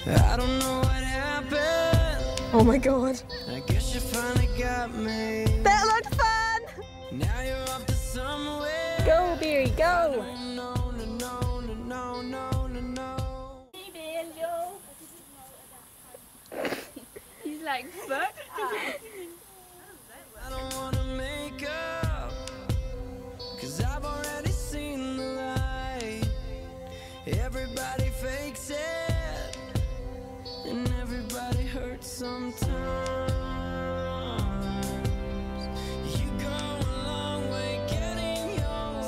I don't know what happened. Oh my god. I guess you finally got me. That looked fun! Now you're off to somewhere. Go, Beery, go! No, no, no, no, no, no, no, no. Hey, Banjo. He's like, fuck. I don't wanna make up, 'cause I've already seen the light. Everybody fakes it, and everybody hurts sometimes. You go a long way getting yours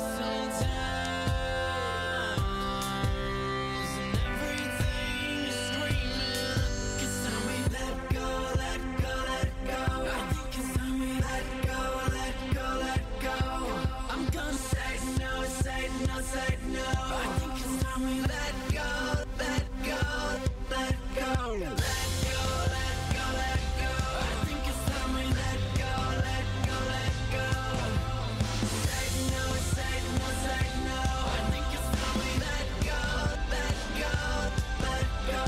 sometimes, and everything is screaming. 'Cause tell me let go, let go, let go. I think it's tell me let go, let go, let go. I'm gonna say no, say no, say no. I think it's tell me let go, let go, let go. Let go, let go, let go. I think it's tell me let go, let go, let go. Say no, say no, say no. I think it's tell me let go, let go, let go.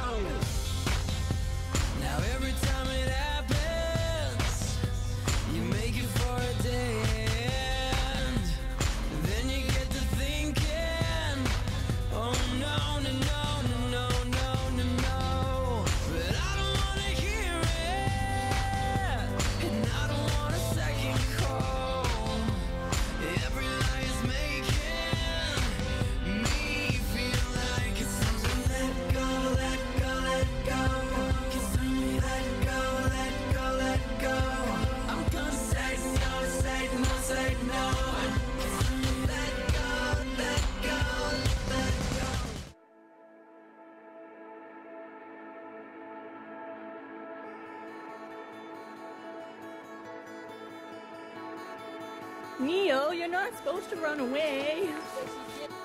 Now every time it happens, you make it for a day, and then you get to thinking, oh no, no, no, no, no, no, no, no. But I don't wanna hear it, and I don't want a second call. Every lie is making me feel like it's time to let go, let go, let go. It's time to let go, let go, let go. I'm gonna say no, say no, say no. It's time to let go, let go, let go. Neo, you're not supposed to run away.